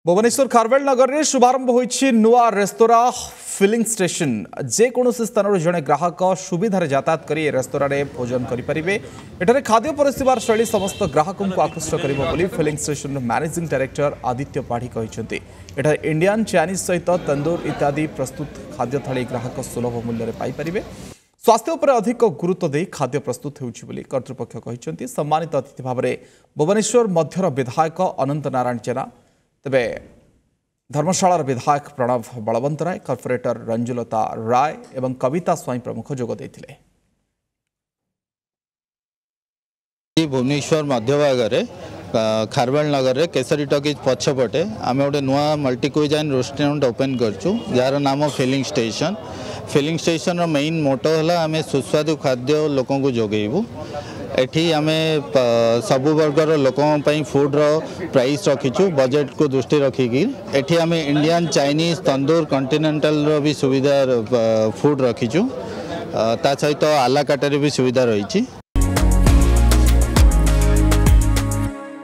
भुवनेश्वर खारवेल नगर में शुभारंभ होइछि नुआ रेस्तोरा फिलिंग स्टेशन जेकोसी स्थान जड़े ग्राहक सुविधार यातायात कर रेस्तोरां भोजन करेंगे। एठारे खाद्य परिसेवार शैली समस्त ग्राहकों को आकृष्ट कर filling station managing director Aditya Padhi कहते। एठारे इंडियन चाइनीज सहित तंदूर इत्यादि प्रस्तुत खाद्य थाली ग्राहक सुलभ मूल्य पाइपर। स्वास्थ्य उपर अधिक गुरुत्व दे खाद्य प्रस्तुत होउछि कर्तृपक्ष कहते। सम्मानित अतिथि भाव में भुवनेश्वर मध्यर विधायक अनंत नारायण जेना, तेबे धर्मशालार विधायक प्रणव बलवंत राय, कॉर्पोरेटर रंजुलता राय एवं कविता स्वाई प्रमुख जोग देथिले। भुवनेश्वर मध्यभाग खारवेल नगर में केसरी टॉकीज पछपटे आम गोटे नुआ मल्टी क्विजाइन रेस्टोरेंट ओपन करछु जार नाम फिलिंग स्टेशन। फिलिंग स्टेशन रो मेन मोटो है आम सुस्वादु खाद्य लोकों को जोगेबू। एठी आमे सबु वर्गर लोकों फूड रो प्राइस रखीचु बजेट को दृष्टि रखिकी। एठी आमे इंडियन चाइनीज तंदूर कॉन्टिनेंटल रो भी सुविधा फूड रखीचु, ता सहित आला काटारे भी सुविधा रही।